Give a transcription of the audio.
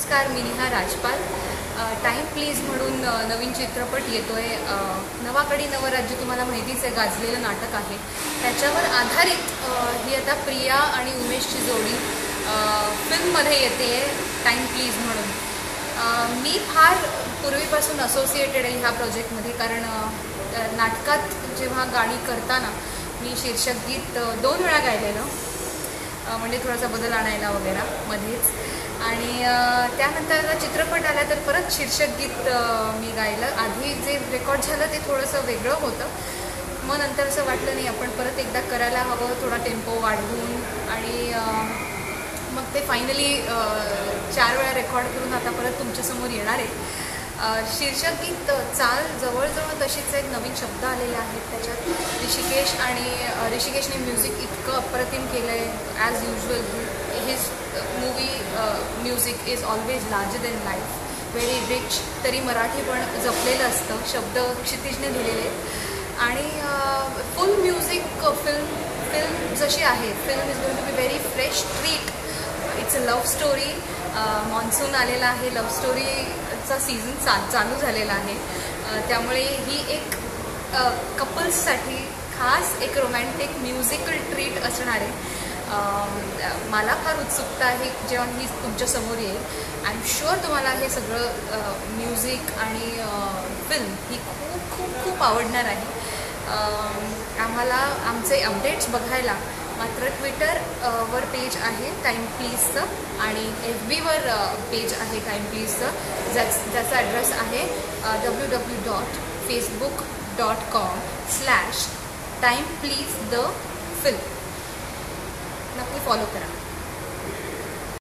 नमस्कार, मी निहा राजपाल. Time please म्हणून नवीन चित्रपट येतोय. नवाकडी नवराज्य तुम्हाला माहितीच आहे, गाजलेलं नाटक आहे. त्याच्यावर आधारित ही आता प्रिया आणि उमेशची जोडी फिल्ममध्ये येते टाइम प्लीज म्हणून. मी फार पूर्वीपासून असोसिएटेड आहे ह्या प्रोजेक्टमध्ये, कारण नाटकात जेव्हा गाणी करताना मी शीर्षक गीत 2 वेळा गायलेलं, म्हणजे थोडासा बदल आणायला वगैरे मध्येच. आणि त्यानंतर चित्रपट आला तर परत शीर्षक गीत मी गायलं. आधी जे रेकॉर्ड झालं ते थोडंसं वेगळं होतं. मग नंतर असं वाटलं नाही, आपण परत एकदा करायला हवं, थोडा टेम्पो वाढवून. आणि मग ते फायनली 4 वेळा रेकॉर्ड करून आता परत तुमच्यासमोर येणार आहे. शीर्षक गीत चाल जवळजवळ तशीच एक नवीन शब्द आलेले आहेत त्याच्यात. ऋषिकेशने म्युझिक इतकं अप्रतिम केलं आहे. As usual his movie music is always larger than life, very rich. तरी मराठी पण जपलेलं असतं, शब्द क्षितिजने दिलेले. आणि फुल म्युझिक फिल्म जशी आहे, film is going to be very fresh treat. It's a love story. Monsoon आलेला आहे, लव्ह स्टोरीचा सीझन चालू झालेला आहे. त्यामुळे ही एक कपल्ससाठी खास एक रोमॅन्टिक म्युझिकल ट्रीट असणार आहे. मला फार उत्सुकता आहे जेव्हा ही तुमच्यासमोर येईल. आय एम शुअर तुम्हाला हे सगळं म्युझिक आणि फिल्म ही खूप खूप खूप आवडणार आहे. आम्हाला आमचे अपडेट्स बघायला मात्र ट्विटर वर पेज आहे टाइम प्लीजचं, आणि FBवर पेज आहे टाइम प्लीजचं, ज्याचा ॲड्रेस आहे www.facebook.com/timepleasethefilm. नक्की फॉलो करा.